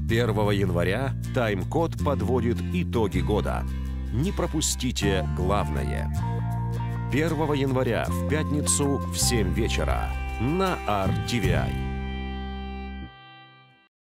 1 января Тайм-код подводит итоги года. Не пропустите главное. 1 января в пятницу в 7 вечера на RTVI.